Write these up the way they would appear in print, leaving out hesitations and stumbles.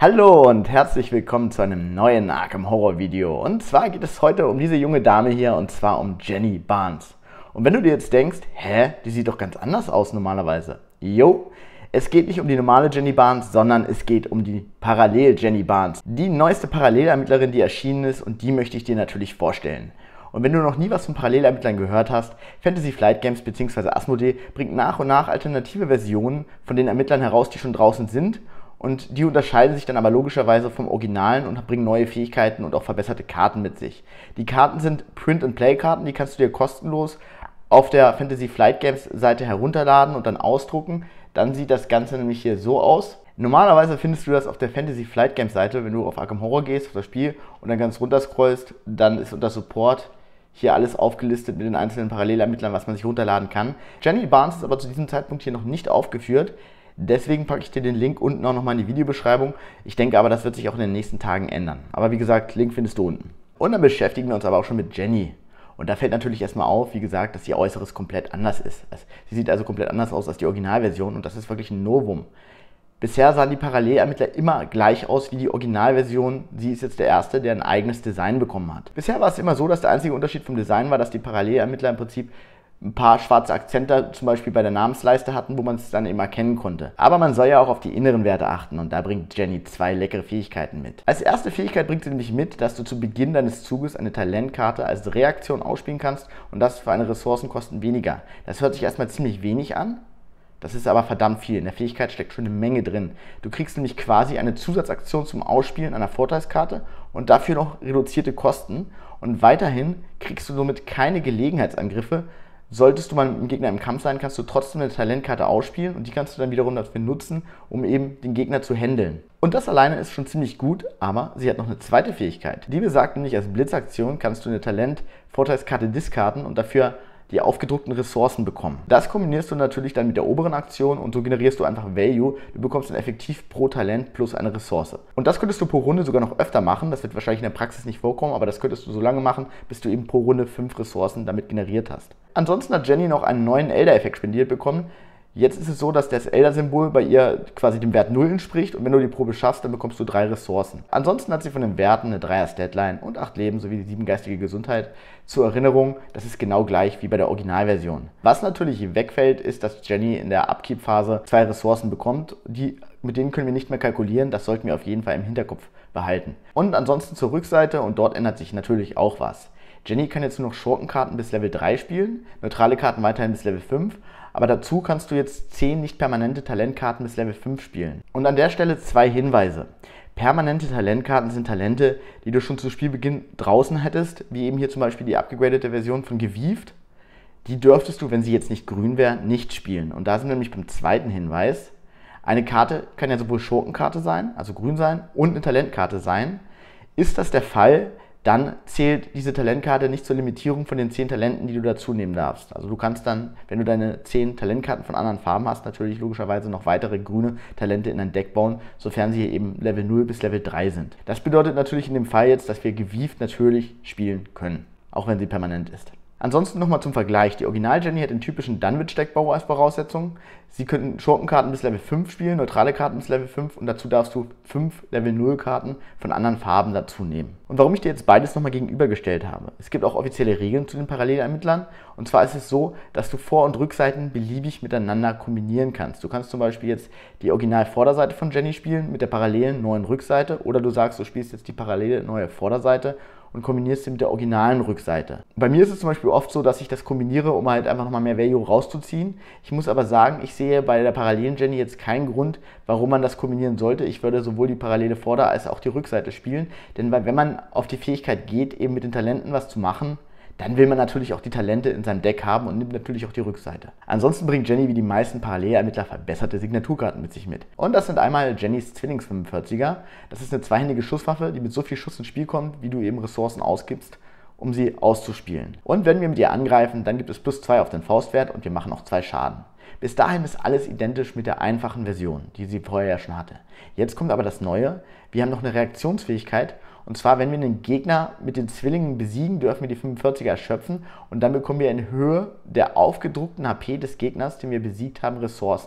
Hallo und herzlich willkommen zu einem neuen Arkham Horror Video. Und zwar geht es heute um diese junge Dame hier, und zwar um Jenny Barnes. Und wenn du dir jetzt denkst, die sieht doch ganz anders aus normalerweise. Jo, es geht nicht um die normale Jenny Barnes, sondern es geht um die Parallel-Jenny Barnes. Die neueste Parallelermittlerin, die erschienen ist, und die möchte ich dir natürlich vorstellen. Und wenn du noch nie was von Parallelermittlern gehört hast, Fantasy Flight Games bzw. Asmodee bringt nach und nach alternative Versionen von den Ermittlern heraus, die schon draußen sind. Und die unterscheiden sich dann aber logischerweise vom Originalen und bringen neue Fähigkeiten und auch verbesserte Karten mit sich. Die Karten sind Print-and-Play-Karten, die kannst du dir kostenlos auf der Fantasy Flight Games Seite herunterladen und dann ausdrucken. Dann sieht das Ganze nämlich hier so aus. Normalerweise findest du das auf der Fantasy Flight Games Seite, wenn du auf Arkham Horror gehst, auf das Spiel und dann ganz runter scrollst, dann ist unter Support hier alles aufgelistet mit den einzelnen Parallelermittlern, was man sich runterladen kann. Jenny Barnes ist aber zu diesem Zeitpunkt hier noch nicht aufgeführt. Deswegen packe ich dir den Link unten auch nochmal in die Videobeschreibung. Ich denke aber, das wird sich auch in den nächsten Tagen ändern. Aber wie gesagt, Link findest du unten. Und dann beschäftigen wir uns aber auch schon mit Jenny. Und da fällt natürlich erstmal auf, wie gesagt, dass ihr Äußeres komplett anders ist. Sie sieht also komplett anders aus als die Originalversion und das ist wirklich ein Novum. Bisher sahen die Parallelermittler immer gleich aus wie die Originalversion. Sie ist jetzt der erste, der ein eigenes Design bekommen hat. Bisher war es immer so, dass der einzige Unterschied vom Design war, dass die Parallelermittler im Prinzip ein paar schwarze Akzente zum Beispiel bei der Namensleiste hatten, wo man es dann eben erkennen konnte. Aber man soll ja auch auf die inneren Werte achten und da bringt Jenny zwei leckere Fähigkeiten mit. Als erste Fähigkeit bringt sie nämlich mit, dass du zu Beginn deines Zuges eine Talentkarte als Reaktion ausspielen kannst und das für eine Ressourcenkosten weniger. Das hört sich erstmal ziemlich wenig an. Das ist aber verdammt viel. In der Fähigkeit steckt schon eine Menge drin. Du kriegst nämlich quasi eine Zusatzaktion zum Ausspielen einer Vorteilskarte und dafür noch reduzierte Kosten. Und weiterhin kriegst du somit keine Gelegenheitsangriffe. Solltest du mal mit dem Gegner im Kampf sein, kannst du trotzdem eine Talentkarte ausspielen und die kannst du dann wiederum dafür nutzen, um eben den Gegner zu handeln. Und das alleine ist schon ziemlich gut, aber sie hat noch eine zweite Fähigkeit. Die besagt nämlich, als Blitzaktion kannst du eine Talent-Vorteilskarte diskarden und dafür die aufgedruckten Ressourcen bekommen. Das kombinierst du natürlich dann mit der oberen Aktion und so generierst du einfach Value. Du bekommst dann effektiv pro Talent plus eine Ressource. Und das könntest du pro Runde sogar noch öfter machen. Das wird wahrscheinlich in der Praxis nicht vorkommen, aber das könntest du so lange machen, bis du eben pro Runde 5 Ressourcen damit generiert hast. Ansonsten hat Jenny noch einen neuen Elder-Effekt spendiert bekommen. Jetzt ist es so, dass das Elder-Symbol bei ihr quasi dem Wert 0 entspricht und wenn du die Probe schaffst, dann bekommst du 3 Ressourcen. Ansonsten hat sie von den Werten eine 3er-Statline und 8 Leben sowie die 7 geistige Gesundheit. Zur Erinnerung, das ist genau gleich wie bei der Originalversion. Was natürlich wegfällt, ist, dass Jenny in der Upkeep-Phase 2 Ressourcen bekommt. Mit denen können wir nicht mehr kalkulieren, das sollten wir auf jeden Fall im Hinterkopf behalten. Und ansonsten zur Rückseite, und dort ändert sich natürlich auch was. Jenny kann jetzt nur noch Schurkenkarten bis Level 3 spielen, neutrale Karten weiterhin bis Level 5, aber dazu kannst du jetzt 10 nicht permanente Talentkarten bis Level 5 spielen. Und an der Stelle 2 Hinweise. Permanente Talentkarten sind Talente, die du schon zu Spielbeginn draußen hättest, wie eben hier zum Beispiel die abgegradete Version von Gewieft. Die dürftest du, wenn sie jetzt nicht grün wäre, nicht spielen. Und da sind wir nämlich beim zweiten Hinweis. Eine Karte kann ja sowohl Schurkenkarte sein, also grün sein, und eine Talentkarte sein. Ist das der Fall, dann zählt diese Talentkarte nicht zur Limitierung von den 10 Talenten, die du dazu nehmen darfst. Also du kannst dann, wenn du deine 10 Talentkarten von anderen Farben hast, natürlich logischerweise noch weitere grüne Talente in dein Deck bauen, sofern sie hier eben Level 0 bis Level 3 sind. Das bedeutet natürlich in dem Fall jetzt, dass wir Gewieft natürlich spielen können, auch wenn sie permanent ist. Ansonsten nochmal zum Vergleich. Die Original-Jenny hat den typischen Dunwich-Deckbau als Voraussetzung. Sie können Schurkenkarten bis Level 5 spielen, neutrale Karten bis Level 5 und dazu darfst du 5 Level 0 Karten von anderen Farben dazu nehmen. Und warum ich dir jetzt beides nochmal gegenübergestellt habe. Es gibt auch offizielle Regeln zu den Parallelermittlern. Und zwar ist es so, dass du Vor- und Rückseiten beliebig miteinander kombinieren kannst. Du kannst zum Beispiel jetzt die Original-Vorderseite von Jenny spielen mit der parallelen neuen Rückseite oder du sagst, du spielst jetzt die parallele neue Vorderseite und kombinierst sie mit der originalen Rückseite. Bei mir ist es zum Beispiel oft so, dass ich das kombiniere, um halt einfach nochmal mehr Value rauszuziehen. Ich muss aber sagen, ich sehe bei der parallelen Jenny jetzt keinen Grund, warum man das kombinieren sollte. Ich würde sowohl die parallele Vorder- als auch die Rückseite spielen, denn wenn man auf die Fähigkeit geht, eben mit den Talenten was zu machen, dann will man natürlich auch die Talente in seinem Deck haben und nimmt natürlich auch die Rückseite. Ansonsten bringt Jenny wie die meisten Parallelermittler verbesserte Signaturkarten mit sich mit. Und das sind einmal Jennys Zwillings-45er. Das ist eine zweihändige Schusswaffe, die mit so viel Schuss ins Spiel kommt, wie du eben Ressourcen ausgibst, um sie auszuspielen. Und wenn wir mit ihr angreifen, dann gibt es +2 auf den Faustwert und wir machen auch 2 Schaden. Bis dahin ist alles identisch mit der einfachen Version, die sie vorher ja schon hatte. Jetzt kommt aber das Neue. Wir haben noch eine Reaktionsfähigkeit. Und zwar, wenn wir einen Gegner mit den Zwillingen besiegen, dürfen wir die 45er erschöpfen und dann bekommen wir in Höhe der aufgedruckten HP des Gegners, den wir besiegt haben, Ressourcen.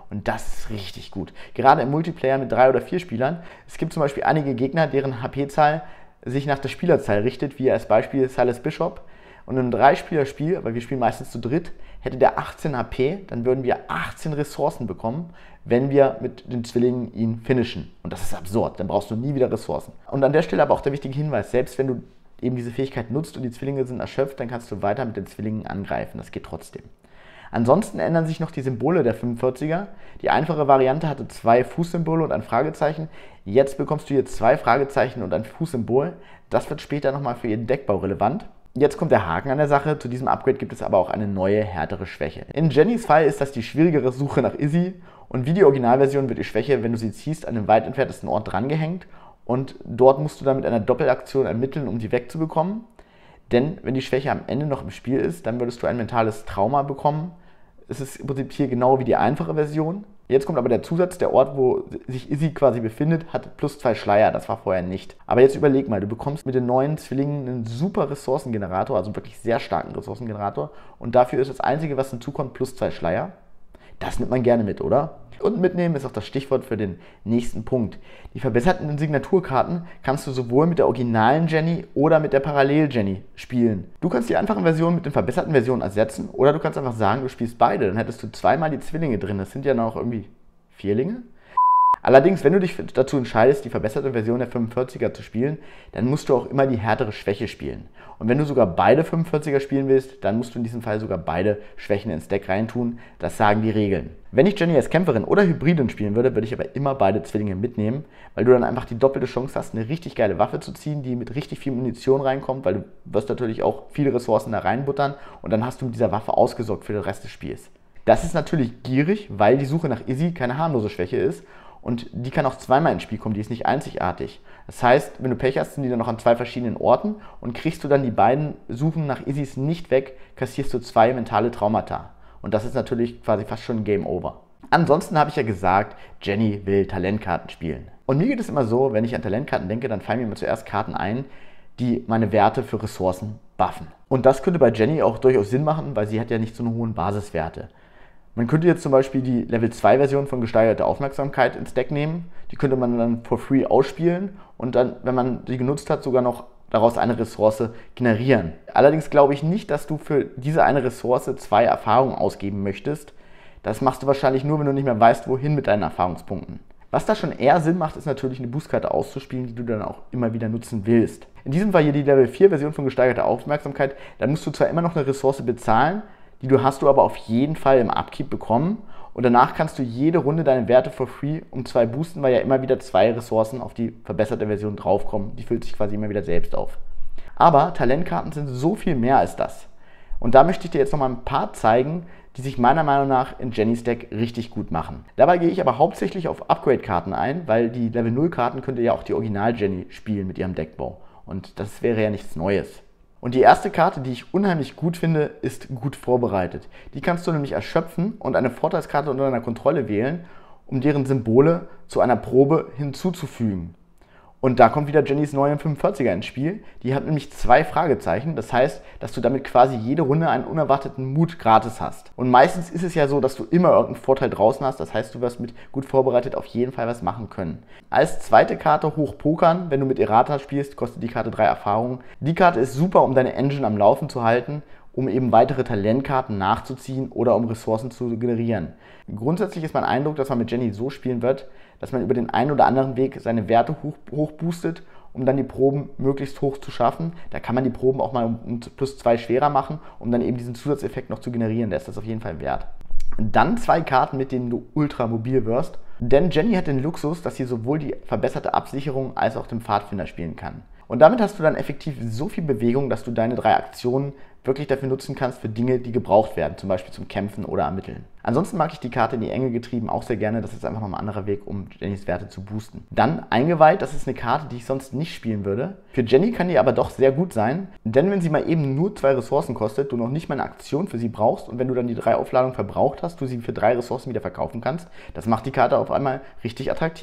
Und das ist richtig gut. Gerade im Multiplayer mit 3 oder 4 Spielern. Es gibt zum Beispiel einige Gegner, deren HP-Zahl sich nach der Spielerzahl richtet, wie als Beispiel Silas Bishop. Und in einem 3-Spieler-Spiel, weil wir spielen meistens zu dritt, hätte der 18 HP, dann würden wir 18 Ressourcen bekommen, wenn wir mit den Zwillingen ihn finishen. Und das ist absurd, dann brauchst du nie wieder Ressourcen. Und an der Stelle aber auch der wichtige Hinweis, selbst wenn du eben diese Fähigkeit nutzt und die Zwillinge sind erschöpft, dann kannst du weiter mit den Zwillingen angreifen, das geht trotzdem. Ansonsten ändern sich noch die Symbole der 45er. Die einfache Variante hatte 2 Fußsymbole und ein Fragezeichen. Jetzt bekommst du hier 2 Fragezeichen und ein Fußsymbol. Das wird später nochmal für ihren Deckbau relevant. Jetzt kommt der Haken an der Sache. Zu diesem Upgrade gibt es aber auch eine neue, härtere Schwäche. In Jennys Fall ist das die schwierigere Suche nach Izzy. Und wie die Originalversion wird die Schwäche, wenn du sie ziehst, an den weit entferntesten Ort drangehängt. Und dort musst du dann mit einer Doppelaktion ermitteln, um die wegzubekommen. Denn wenn die Schwäche am Ende noch im Spiel ist, dann würdest du ein mentales Trauma bekommen. Es ist im Prinzip hier genau wie die einfache Version. Jetzt kommt aber der Zusatz, der Ort, wo sich Izzy quasi befindet, hat +2 Schleier, das war vorher nicht. Aber jetzt überleg mal, du bekommst mit den neuen Zwillingen einen super Ressourcengenerator, also wirklich sehr starken Ressourcengenerator. Und dafür ist das Einzige, was hinzukommt, +2 Schleier. Das nimmt man gerne mit, oder? Und mitnehmen ist auch das Stichwort für den nächsten Punkt. Die verbesserten Signaturkarten kannst du sowohl mit der originalen Jenny oder mit der Parallel-Jenny spielen. Du kannst die einfachen Versionen mit den verbesserten Versionen ersetzen oder du kannst einfach sagen, du spielst beide. Dann hättest du zweimal die Zwillinge drin. Das sind ja noch irgendwie Vierlinge. Allerdings, wenn du dich dazu entscheidest, die verbesserte Version der 45er zu spielen, dann musst du auch immer die härtere Schwäche spielen. Und wenn du sogar beide 45er spielen willst, dann musst du in diesem Fall sogar beide Schwächen ins Deck reintun. Das sagen die Regeln. Wenn ich Jenny als Kämpferin oder Hybridin spielen würde, würde ich aber immer beide Zwillinge mitnehmen, weil du dann einfach die doppelte Chance hast, eine richtig geile Waffe zu ziehen, die mit richtig viel Munition reinkommt, weil du wirst natürlich auch viele Ressourcen da reinbuttern und dann hast du mit dieser Waffe ausgesorgt für den Rest des Spiels. Das ist natürlich gierig, weil die Suche nach Izzy keine harmlose Schwäche ist. Und die kann auch zweimal ins Spiel kommen, die ist nicht einzigartig. Das heißt, wenn du Pech hast, sind die dann noch an 2 verschiedenen Orten und kriegst du dann die beiden Suchen nach Izzys nicht weg, kassierst du 2 mentale Traumata. Und das ist natürlich quasi fast schon Game Over. Ansonsten habe ich ja gesagt, Jenny will Talentkarten spielen. Und mir geht es immer so, wenn ich an Talentkarten denke, dann fallen mir immer zuerst Karten ein, die meine Werte für Ressourcen buffen. Und das könnte bei Jenny auch durchaus Sinn machen, weil sie hat ja nicht so eine hohen Basiswerte. Man könnte jetzt zum Beispiel die Level 2 Version von gesteigerte Aufmerksamkeit ins Deck nehmen. Die könnte man dann for free ausspielen und dann, wenn man die genutzt hat, sogar noch daraus eine Ressource generieren. Allerdings glaube ich nicht, dass du für diese eine Ressource 2 Erfahrungen ausgeben möchtest. Das machst du wahrscheinlich nur, wenn du nicht mehr weißt, wohin mit deinen Erfahrungspunkten. Was da schon eher Sinn macht, ist natürlich eine Boostkarte auszuspielen, die du dann auch immer wieder nutzen willst. In diesem Fall hier die Level 4 Version von gesteigerter Aufmerksamkeit. Da musst du zwar immer noch eine Ressource bezahlen, die hast du aber auf jeden Fall im Upkeep bekommen und danach kannst du jede Runde deine Werte for free um 2 boosten, weil ja immer wieder 2 Ressourcen auf die verbesserte Version draufkommen. Die füllt sich quasi immer wieder selbst auf. Aber Talentkarten sind so viel mehr als das. Und da möchte ich dir jetzt nochmal ein paar zeigen, die sich meiner Meinung nach in Jennys Deck richtig gut machen. Dabei gehe ich aber hauptsächlich auf Upgrade-Karten ein, weil die Level 0 Karten könnte ja auch die Original-Jenny spielen mit ihrem Deckbau. Und das wäre ja nichts Neues. Und die erste Karte, die ich unheimlich gut finde, ist gut vorbereitet. Die kannst du nämlich erschöpfen und eine Vorteilskarte unter deiner Kontrolle wählen, um deren Symbole zu einer Probe hinzuzufügen. Und da kommt wieder Jennys neue 45er ins Spiel. Die hat nämlich 2 Fragezeichen. Das heißt, dass du damit quasi jede Runde einen unerwarteten Mut gratis hast. Und meistens ist es ja so, dass du immer irgendeinen Vorteil draußen hast. Das heißt, du wirst mit gut vorbereitet auf jeden Fall was machen können. Als zweite Karte hochpokern, wenn du mit Errata spielst, kostet die Karte 3 Erfahrungen. Die Karte ist super, um deine Engine am Laufen zu halten, um eben weitere Talentkarten nachzuziehen oder um Ressourcen zu generieren. Grundsätzlich ist mein Eindruck, dass man mit Jenny so spielen wird, dass man über den einen oder anderen Weg seine Werte hoch boostet, um dann die Proben möglichst hoch zu schaffen. Da kann man die Proben auch mal um +2 schwerer machen, um dann eben diesen Zusatzeffekt noch zu generieren. Der ist das auf jeden Fall wert. Dann 2 Karten, mit denen du ultra mobil wirst. Denn Jenny hat den Luxus, dass sie sowohl die verbesserte Absicherung als auch den Pfadfinder spielen kann. Und damit hast du dann effektiv so viel Bewegung, dass du deine 3 Aktionen wirklich dafür nutzen kannst für Dinge, die gebraucht werden, zum Beispiel zum Kämpfen oder Ermitteln. Ansonsten mag ich die Karte in die Enge getrieben auch sehr gerne, das ist einfach noch ein anderer Weg, um Jennys Werte zu boosten. Dann Eingeweiht, das ist eine Karte, die ich sonst nicht spielen würde. Für Jenny kann die aber doch sehr gut sein, denn wenn sie mal eben nur 2 Ressourcen kostet, du noch nicht mal eine Aktion für sie brauchst und wenn du dann die 3 Aufladungen verbraucht hast, du sie für 3 Ressourcen wieder verkaufen kannst, das macht die Karte auf einmal richtig attraktiv.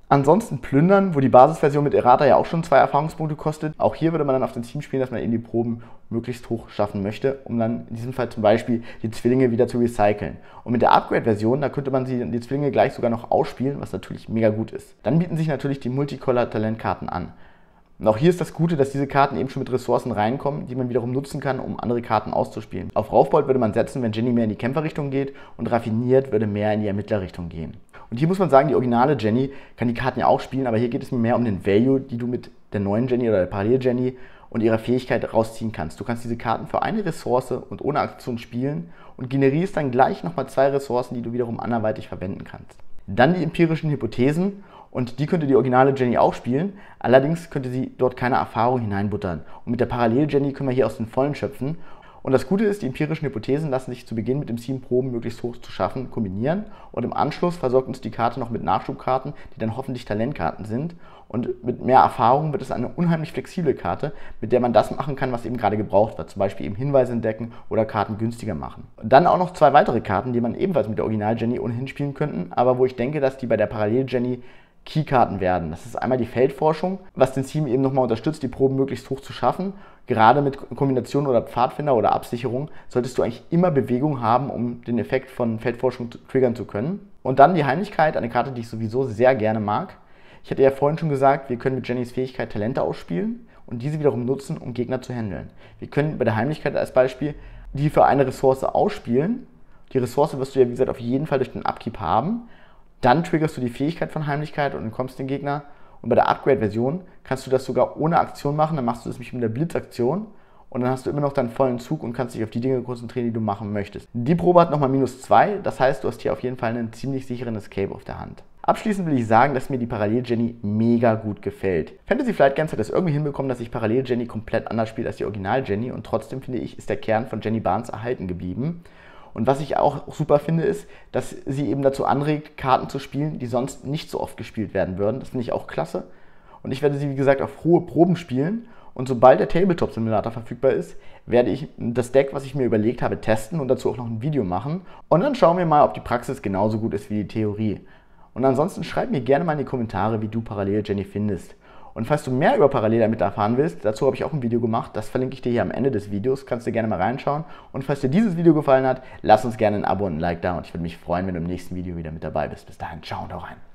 Ansonsten Plündern, wo die Basisversion mit Errata ja auch schon 2 Erfahrungspunkte kostet. Auch hier würde man dann auf den Team spielen, dass man eben die Proben möglichst hoch schaffen möchte, um dann in diesem Fall zum Beispiel die Zwillinge wieder zu recyceln. Und mit der Upgrade-Version, da könnte man die Zwillinge gleich sogar noch ausspielen, was natürlich mega gut ist. Dann bieten sich natürlich die Multicolor-Talentkarten an. Und auch hier ist das Gute, dass diese Karten eben schon mit Ressourcen reinkommen, die man wiederum nutzen kann, um andere Karten auszuspielen. Auf Raufbold würde man setzen, wenn Jenny mehr in die Kämpferrichtung geht, und Raffiniert würde mehr in die Ermittlerrichtung gehen. Und hier muss man sagen, die originale Jenny kann die Karten ja auch spielen, aber hier geht es mir mehr um den Value, die du mit der neuen Jenny oder der Parallel-Jenny und ihrer Fähigkeit rausziehen kannst. Du kannst diese Karten für eine Ressource und ohne Aktion spielen und generierst dann gleich nochmal 2 Ressourcen, die du wiederum anderweitig verwenden kannst. Dann die empirischen Hypothesen. Und die könnte die originale Jenny auch spielen, allerdings könnte sie dort keine Erfahrung hineinbuttern. Und mit der Parallel-Jenny können wir hier aus den Vollen schöpfen. Und das Gute ist, die empirischen Hypothesen lassen sich zu Beginn mit dem Team Proben möglichst hoch zu schaffen kombinieren. Und im Anschluss versorgt uns die Karte noch mit Nachschubkarten, die dann hoffentlich Talentkarten sind. Und mit mehr Erfahrung wird es eine unheimlich flexible Karte, mit der man das machen kann, was eben gerade gebraucht wird. Zum Beispiel eben Hinweise entdecken oder Karten günstiger machen. Und dann auch noch 2 weitere Karten, die man ebenfalls mit der Original-Jenny ohnehin spielen könnten, aber wo ich denke, dass die bei der Parallel-Jenny Keykarten werden. Das ist einmal die Feldforschung, was den Team eben nochmal unterstützt, die Proben möglichst hoch zu schaffen. Gerade mit Kombination oder Pfadfinder oder Absicherung solltest du eigentlich immer Bewegung haben, um den Effekt von Feldforschung triggern zu können. Und dann die Heimlichkeit, eine Karte, die ich sowieso sehr gerne mag. Ich hatte ja vorhin schon gesagt, wir können mit Jennys Fähigkeit Talente ausspielen und diese wiederum nutzen, um Gegner zu handeln. Wir können bei der Heimlichkeit als Beispiel die für eine Ressource ausspielen. Die Ressource wirst du ja, wie gesagt, auf jeden Fall durch den Upkeep haben. Dann triggerst du die Fähigkeit von Heimlichkeit und entkommst den Gegner. Und bei der Upgrade-Version kannst du das sogar ohne Aktion machen. Dann machst du das nämlich mit der Blitzaktion. Und dann hast du immer noch deinen vollen Zug und kannst dich auf die Dinge konzentrieren, die du machen möchtest. Die Probe hat nochmal -2. Das heißt, du hast hier auf jeden Fall einen ziemlich sicheren Escape auf der Hand. Abschließend will ich sagen, dass mir die Parallel-Jenny mega gut gefällt. Fantasy Flight Games hat es irgendwie hinbekommen, dass sich Parallel-Jenny komplett anders spielt als die Original-Jenny. Und trotzdem finde ich, ist der Kern von Jenny Barnes erhalten geblieben. Und was ich auch super finde, ist, dass sie eben dazu anregt, Karten zu spielen, die sonst nicht so oft gespielt werden würden. Das finde ich auch klasse. Und ich werde sie, wie gesagt, auf hohe Proben spielen. Und sobald der Tabletop Simulator verfügbar ist, werde ich das Deck, was ich mir überlegt habe, testen und dazu auch noch ein Video machen. Und dann schauen wir mal, ob die Praxis genauso gut ist wie die Theorie. Und ansonsten schreib mir gerne mal in die Kommentare, wie du Parallel-Jenny findest. Und falls du mehr über Parallel-Ermittler erfahren willst, dazu habe ich auch ein Video gemacht, das verlinke ich dir hier am Ende des Videos, kannst du gerne mal reinschauen. Und falls dir dieses Video gefallen hat, lass uns gerne ein Abo und ein Like da und ich würde mich freuen, wenn du im nächsten Video wieder mit dabei bist. Bis dahin, ciao und hau rein.